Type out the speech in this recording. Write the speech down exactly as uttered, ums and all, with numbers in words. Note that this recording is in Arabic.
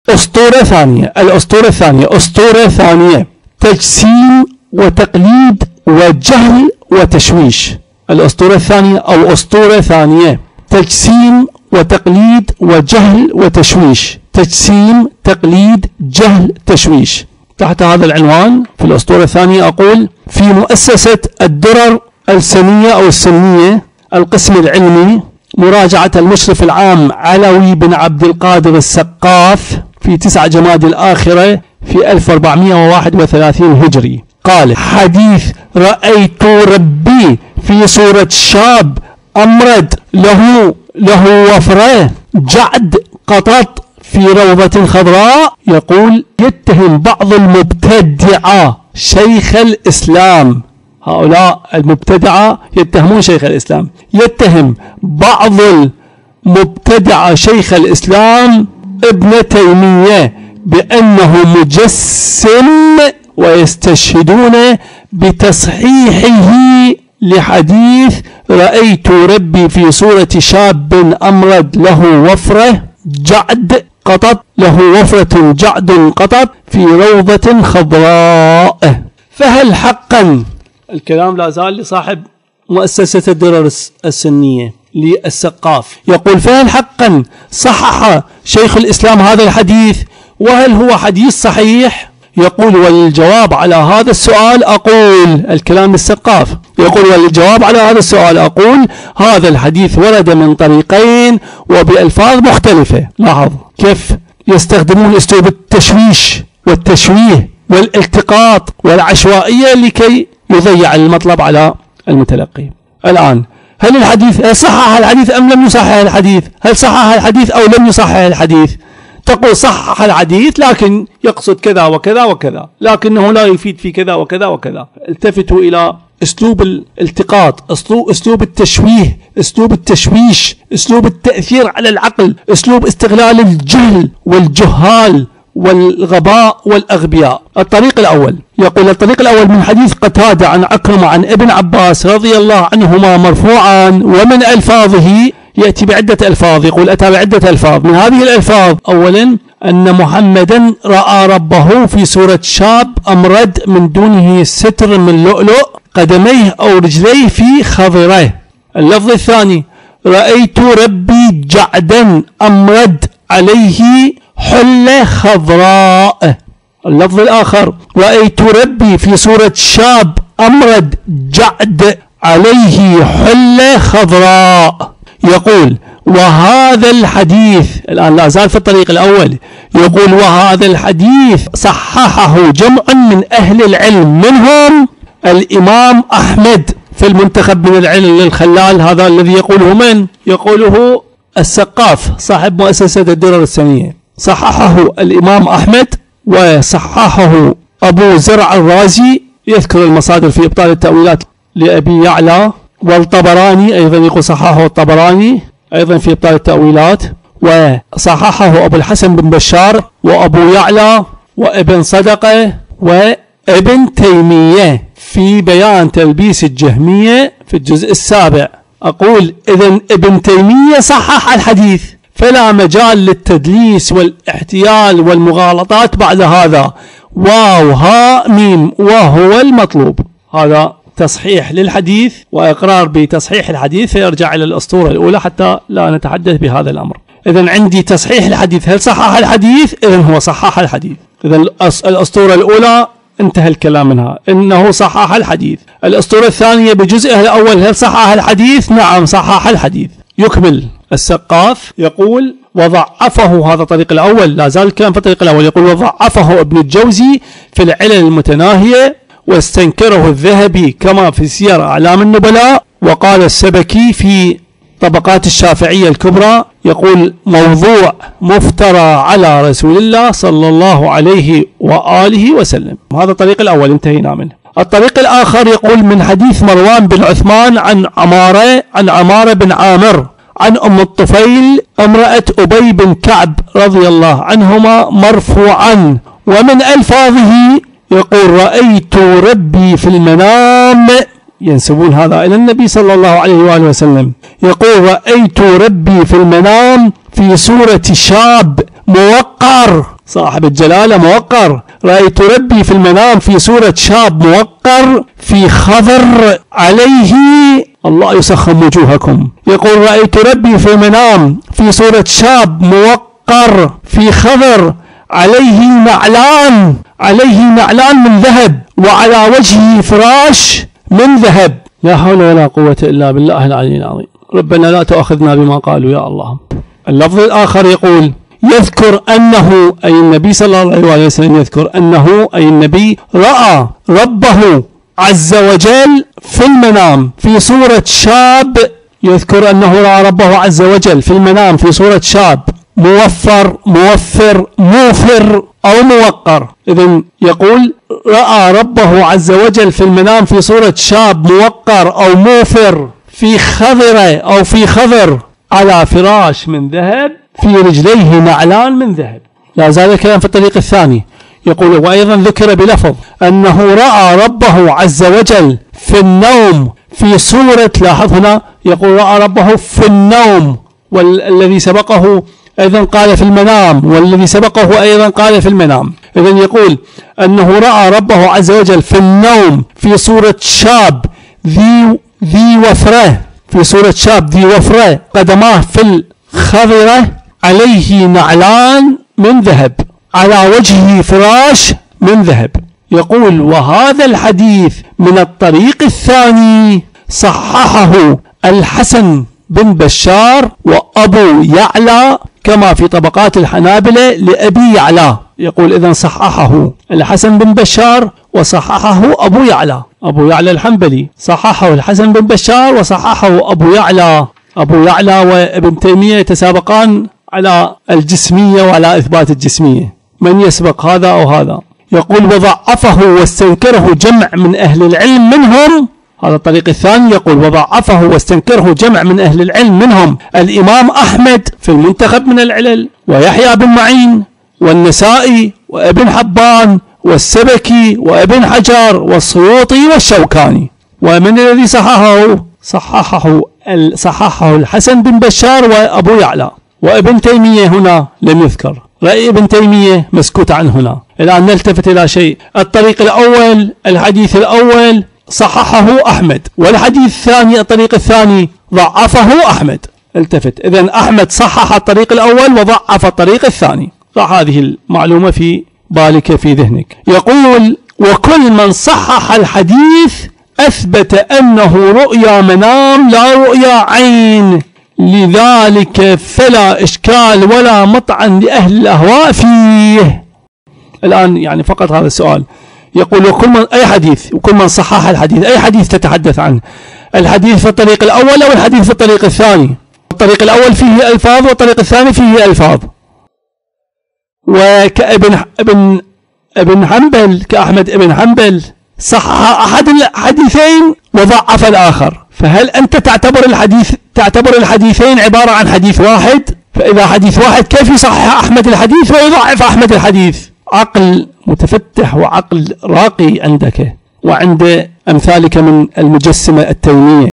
أسطورة ثانية. الأسطورة الثانية أسطورة ثانية تجسيم وتقليد وجهل وتشويش. الأسطورة الثانية أو أسطورة ثانية تجسيم وتقليد وجهل وتشويش. تجسيم تقليد جهل تشويش. تحت هذا العنوان في الأسطورة الثانية أقول: في مؤسسة الدرر السنية أو السنية القسم العلمي، مراجعة المشرف العام علوي بن عبد القادر السقاف في تسعة جماد الآخرة في ألف وأربعمائة وواحد وثلاثين هجري، قال: حديث رأيت ربي في صورة شاب أمرد له له وفرة جعد قطط في روضة خضراء. يقول: يتهم بعض المبتدعة شيخ الإسلام. هؤلاء المبتدعة يتهمون شيخ الإسلام. يتهم بعض المبتدعة شيخ الإسلام ابن تيمية بأنه مجسم، ويستشهدون بتصحيحه لحديث رأيت ربي في صورة شاب أمرد له وفرة جعد قطط له وفرة جعد قطط في روضة خضراء. فهل حقا، الكلام لا زال لصاحب مؤسسة الدرر السنية للسقاف، يقول: فهل حقا صحح شيخ الإسلام هذا الحديث، وهل هو حديث صحيح؟ يقول: وللجواب على هذا السؤال أقول، الكلام للسقاف، يقول: وللجواب على هذا السؤال أقول: هذا الحديث ورد من طريقين وبألفاظ مختلفة. لاحظ كيف يستخدمون أسلوب التشويش والتشويه والالتقاط والعشوائية لكي يضيع المطلب على المتلقي. الآن هل الحديث هل صحح الحديث أم لم يصحح الحديث؟ هل صحح الحديث أو لم يصحح الحديث؟ تقول صحح الحديث لكن يقصد كذا وكذا وكذا، لكنه لا يفيد في كذا وكذا وكذا. التفتوا إلى أسلوب الالتقاط، أسلوب التشويه، أسلوب التشويش، أسلوب التأثير على العقل، أسلوب استغلال الجهل والجهال والغباء والأغبياء. الطريق الأول، يقول: الطريق الأول من حديث قتادة عن عكرمة عن ابن عباس رضي الله عنهما مرفوعا، ومن ألفاظه يأتي بعدة ألفاظ. يقول: أتى بعدة ألفاظ. من هذه الألفاظ: أولا أن محمدا رأى ربه في صورة شاب أمرد من دونه ستر من لؤلؤ قدميه أو رجليه في خضره. اللفظ الثاني: رأيت ربي جعدا أمرد عليه حلة خضراء. اللفظ الآخر: رأيت ربي في صورة شاب أمرد جعد عليه حلة خضراء. يقول: وهذا الحديث، الآن لا زال في الطريق الأول، يقول: وهذا الحديث صححه جمع من أهل العلم، منهم الإمام أحمد في المنتخب من العلم للخلال. هذا الذي يقوله من؟ يقوله السقاف صاحب مؤسسة الدرر السنية. صححه الإمام أحمد، وصححه أبو زرع الرازي، يذكر المصادر في إبطال التأويلات لأبي يعلى، والطبراني أيضا يقول صححه الطبراني أيضا في إبطال التأويلات، وصححه أبو الحسن بن بشار وأبو يعلى وابن صدقة وابن تيمية في بيان تلبيس الجهمية في الجزء السابع. أقول: إذن ابن تيمية صحح الحديث، فلا مجال للتدليس والاحتيال والمغالطات بعد هذا. واو ها ميم، وهو المطلوب. هذا تصحيح للحديث وإقرار بتصحيح الحديث، فيرجع إلى الأسطورة الأولى حتى لا نتحدث بهذا الأمر. إذن عندي تصحيح الحديث، هل صحح الحديث؟ إذن هو صحح الحديث. إذن الأسطورة الأولى انتهى الكلام منها، إنه صحح الحديث. الأسطورة الثانية بجزئها الأول، هل صحح الحديث؟ نعم صحح الحديث. يكمل السقاف يقول: وضعفه، هذا الطريق الأول، لا زال الكلام في الطريق الأول، يقول: وضعفه ابن الجوزي في العلل المتناهية، واستنكره الذهبي كما في سير أعلام النبلاء، وقال السبكي في طبقات الشافعية الكبرى، يقول: موضوع مفترى على رسول الله صلى الله عليه وآله وسلم. هذا الطريق الأول انتهينا منه. الطريق الآخر يقول: من حديث مروان بن عثمان عن عمارة عن عمارة بن عامر عن أم الطفيل امرأة أبي بن كعب رضي الله عنهما مرفوعا، ومن ألفاظه يقول: رأيت ربي في المنام، ينسبون هذا إلى النبي صلى الله عليه وآله وسلم، يقول: رأيت ربي في المنام في صورة شاب موقر، صاحب الجلالة موقر. رأيت ربي في المنام في صورة شاب موقر في خضر عليه، الله يسخم وجوهكم. يقول رأيت ربي في المنام في صورة شاب موقر في خضر عليه نعلان، عليه نعلان من ذهب، وعلى وجهه فراش من ذهب. لا حول ولا قوة إلا بالله العلي العظيم. ربنا لا تؤاخذنا بما قالوا يا الله. اللفظ الآخر يقول يذكر أنه أي النبي صلى الله عليه وسلم يذكر أنه أي النبي رأى ربه عز وجل في المنام في صورة شاب. يذكر أنه رأى ربه عز وجل في المنام في صورة شاب موفر موفر موفر أو موقر. إذن يقول رأى ربه عز وجل في المنام في صورة شاب موقر أو موفر في خضر أو في خضر على فراش من ذهب، في رجليه نعلان من ذهب. لا زال الكلام في الطريق الثاني. يقول وأيضا ذكر بلفظ أنه رأى ربه عز وجل في النوم في صورة، لاحظ هنا يقول رأى ربه في النوم، والذي سبقه أيضا قال في المنام، والذي سبقه أيضا قال في المنام. إذن يقول أنه رأى ربه عز وجل في النوم في صورة شاب ذي ذي وفرة، في صورة شاب ذي وفرة قدماه في الخضرة عليه نعلان من ذهب، على وجهه فراش من ذهب. يقول وهذا الحديث من الطريق الثاني صححه الحسن بن بشار وأبو يعلى كما في طبقات الحنابلة لأبي يعلى. يقول إذن صححه الحسن بن بشار وصححه أبو يعلى، أبو يعلى الحنبلي صححه الحسن بن بشار وصححه أبو يعلى. أبو يعلى وابن تيمية يتسابقان على الجسمية وعلى إثبات الجسمية، من يسبق هذا أو هذا. يقول وضعفه واستنكره جمع من أهل العلم منهم، هذا الطريق الثاني. يقول وضعفه واستنكره جمع من أهل العلم منهم الإمام أحمد في المنتخب من العلل، ويحيى بن معين، والنسائي، وابن حبان، والسبكي، وابن حجر، والسيوطي، والشوكاني. ومن الذي صححه؟ صححه صححه الحسن بن بشار وأبو يعلى. وابن تيمية هنا لم يذكر، رأي ابن تيمية مسكوت عنه هنا. الآن نلتفت إلى شيء. الطريق الأول الحديث الأول صححه أحمد، والحديث الثاني الطريق الثاني ضعفه أحمد. التفت، إذن أحمد صحح الطريق الأول وضعف الطريق الثاني. ضع هذه المعلومة في بالك في ذهنك. يقول وكل من صحح الحديث أثبت أنه رؤيا منام لا رؤيا عين، لذلك فلا إشكال ولا مطعن لأهل الأهواء فيه. الآن يعني فقط هذا السؤال. يقول وكل من أي حديث، وكل من صحح الحديث، أي حديث تتحدث عنه؟ الحديث في الطريق الأول أو الحديث في الطريق الثاني؟ الطريق الأول فيه ألفاظ والطريق الثاني فيه ألفاظ. وكابن ابن ابن حنبل كأحمد ابن حنبل صحح أحد الحديثين وضعف الآخر، فهل أنت تعتبر الحديث تعتبر الحديثين عبارة عن حديث واحد؟ فإذا حديث واحد كيف يصحح أحمد الحديث ويضعف أحمد الحديث؟ عقل متفتح وعقل راقي عندك وعند أمثالك من المجسمة التيمية.